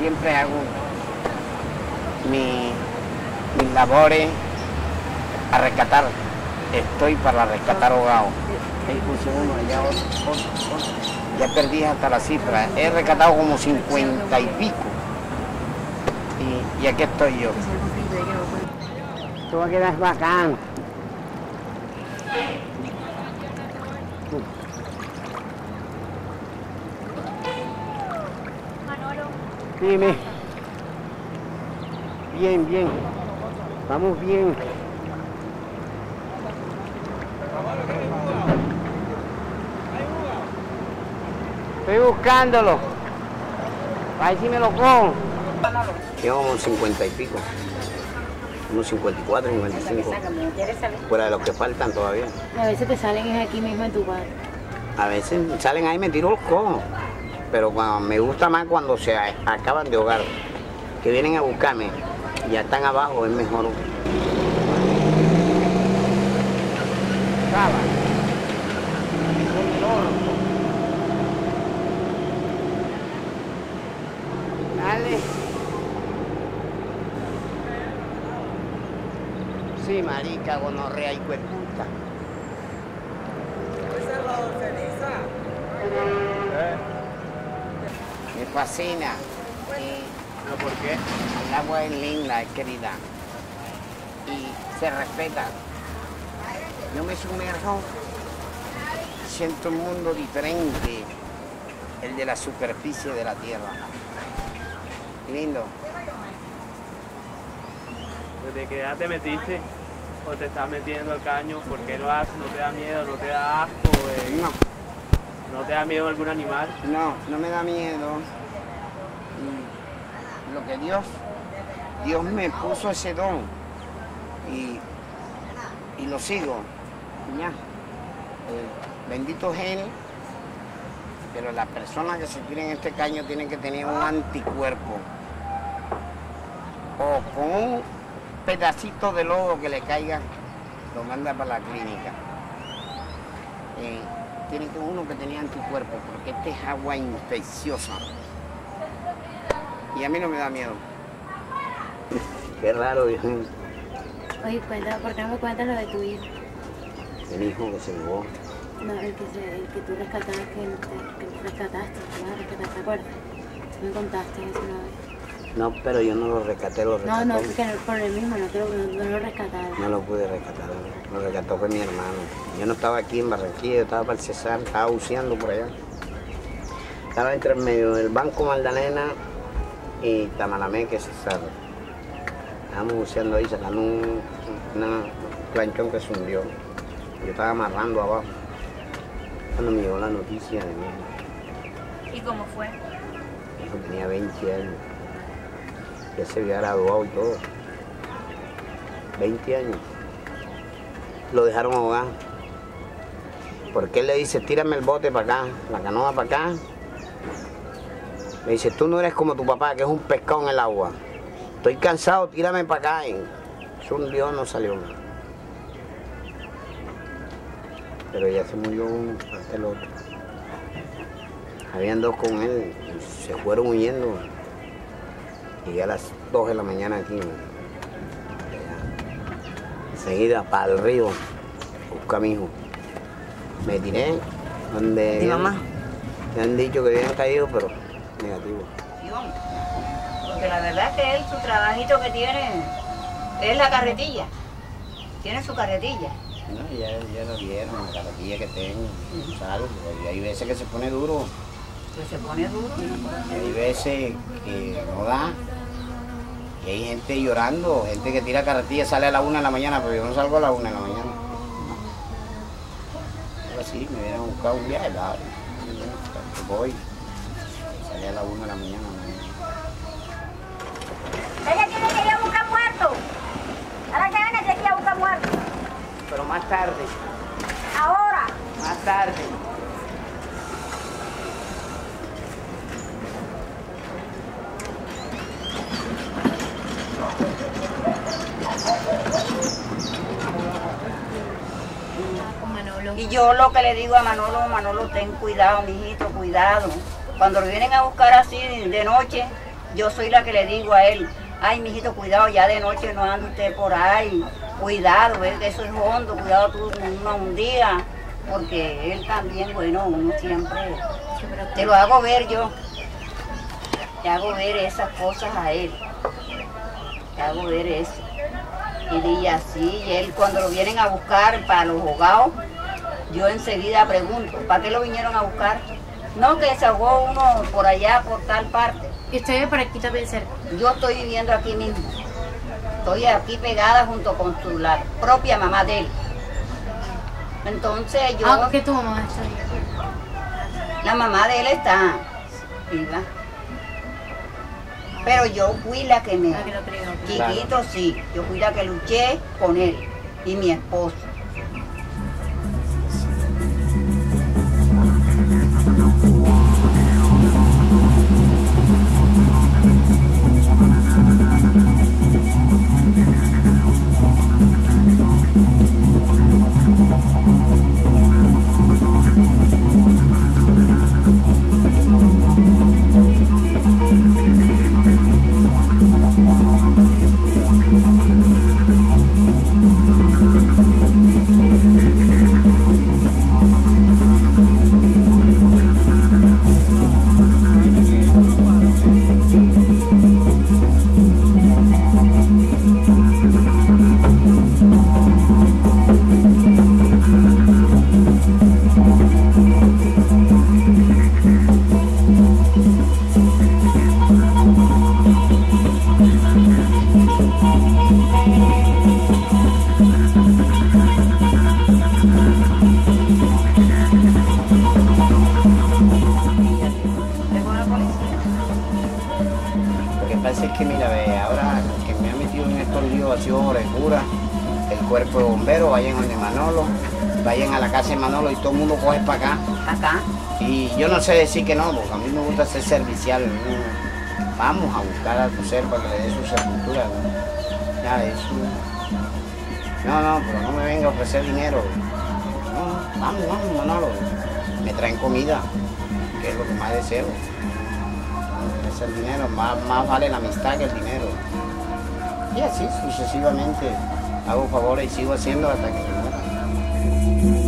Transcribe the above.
siempre hago mis labores a rescatar. Estoy para rescatar ahogados. Ahí puse uno, allá otro. Ya perdí hasta la cifra. He rescatado como 50 y pico. Y aquí estoy yo. Esto va a quedar bacán. Dime. Bien. Vamos bien. Estoy buscándolo. A ver si me lo cojo. Llevo unos 50 y pico. Unos 54, 55. Fuera de los que faltan todavía. A veces te salen aquí mismo en tu bar. A veces salen ahí y me tiro los cojos. Pero me gusta más cuando se acaban de ahogar. Que vienen a buscarme. Ya están abajo, es mejor. Dale. Sí, marica, gonorrea y cueputa. Me fascina. ¿Pero por qué? El agua es linda, es querida. Y se respeta. Yo me sumerjo, siento un mundo diferente, el de la superficie de la tierra. Lindo. ¿Desde qué edad te metiste o te estás metiendo al caño? ¿Por qué lo haces? ¿No te da miedo? ¿No te da asco? ¿No te da miedo algún animal? No me da miedo. Y lo que Dios me puso ese don y lo sigo. Ya. Bendito es Él, pero las personas que se tiren en este caño tienen que tener un anticuerpo o con un pedacito de lodo que le caiga, lo manda para la clínica. Tiene que uno que tenía anticuerpo, porque este es agua infecciosa. Y a mí no me da miedo. Qué raro, viejo. Oye, ¿por qué no me cuentas lo de tu hijo? El hijo que se llevó. No, el que tú rescataste, que rescataste, ¿te acuerdas? Tú me contaste eso una vez. No, pero yo no lo rescaté, lo rescató. No, porque por el mismo, no lo rescataron. No lo pude rescatar, lo rescató fue mi hermano. Yo no estaba aquí en Barranquilla, yo estaba para el Cesar, estaba buceando por allá. Estaba entre el medio del Banco Magdalena y Tamalamé, que es Cesar. Estábamos buceando ahí, sacando un planchón que se hundió. Yo estaba amarrando abajo. Cuando me llegó la noticia de mí. ¿Y cómo fue? Yo tenía 20 años. Ya se había graduado y todo. 20 años. Lo dejaron ahogar. Porque él le dice, tírame el bote para acá, la canoa para acá. Me dice, tú no eres como tu papá, que es un pescado en el agua. Estoy cansado, tírame para acá. Y se hundió, no salió nada. Pero ya se murió uno, hasta el otro. Habían dos con él, y se fueron huyendo. Llegué a las 2 de la mañana aquí. Enseguida para el río, busca a mi hijo. Me tiré donde... ¿Y mamá? Me han dicho que habían caído, pero negativo. Porque la verdad es que él, su trabajito que tiene, es la carretilla. Tiene su carretilla. No, ya lo vieron, la carretilla que tengo, ¿sabes? Y hay veces que se pone duro. Que se pone duro. Y hay veces que no da. Y hay gente llorando, gente que tira carretilla, sale a la 1 de la mañana, pero yo no salgo a la 1 de la mañana. Ahora sí, me vienen a buscar un viaje, claro. Voy, salí a la 1 de la mañana. Ella tiene que ir a buscar muertos. Ahora que viene tiene que ir a buscar muertos. Pero más tarde. Ahora. Más tarde. Y yo lo que le digo a Manolo, Manolo, ten cuidado, mijito, cuidado. Cuando lo vienen a buscar así de noche, Yo soy la que le digo a él, ay, mijito, cuidado, ya de noche no ande usted por ahí, cuidado, ves que eso es hondo, cuidado tú un día, porque él también, bueno, uno siempre, te lo hago ver yo, te hago ver esas cosas a él, te hago ver eso. Y así, y él cuando lo vienen a buscar para los ahogados, yo enseguida pregunto, ¿para qué lo vinieron a buscar? No, que se ahogó uno por allá, por tal parte. ¿Y usted vive por aquí también cerca? Yo estoy viviendo aquí mismo. Estoy aquí pegada junto con la propia mamá de él. Entonces yo... Ah, ¿qué tu mamá está viva? La mamá de él está viva. Pero yo fui la que me... La que lo crió. Chiquito, sí. Yo fui la que luché con él y mi esposo. Lo que pasa es que, mira, ve, ahora que me ha metido en estos líos ha sido cura, el cuerpo de bomberos, vayan donde Manolo, vayan a la casa de Manolo y todo el mundo coge para acá. Acá. Y yo no sé decir que no, porque a mí me gusta ser servicial. ¿No? Vamos a buscar a tu ser para que le dé su sepultura. ¿No? Ya, eso. No, pero no me venga a ofrecer dinero. No, vamos, Manolo. Me traen comida, que es lo que más deseo. Es el dinero, más vale la amistad que el dinero. Y así sucesivamente hago favores y sigo haciendo hasta que me muera.